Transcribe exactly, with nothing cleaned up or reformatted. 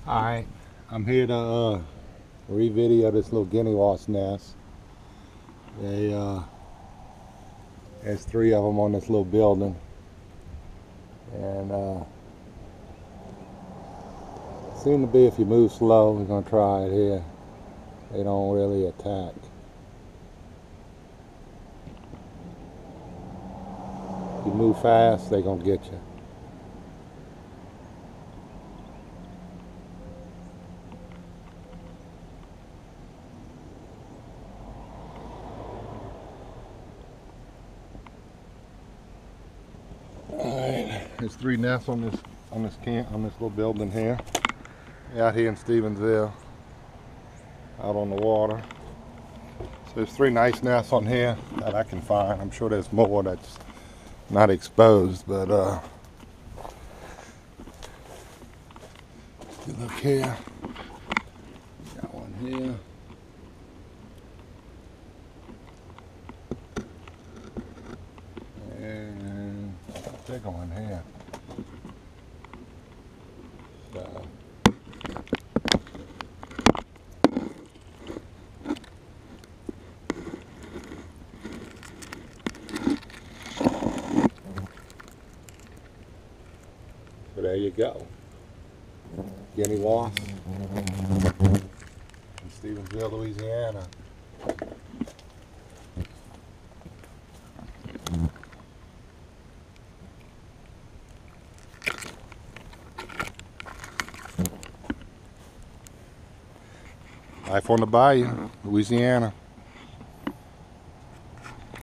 Alright, I'm here to uh, re-video this little Guinea wasp nest. They, uh, there's three of them on this little building. And uh, seem to be, if you move slow, we're going to try it here, they don't really attack. If you move fast, they're going to get you. Alright, there's three nests on this on this camp on this little building here. Out here in Stevensville, out on the water. So there's three nice nests on here that I can find. I'm sure there's more that's not exposed, but uh if you look here, got one here. And a bigger one here. So, so there you go. Guinea wasp in Stevensville, Louisiana. Life on the bayou, Louisiana.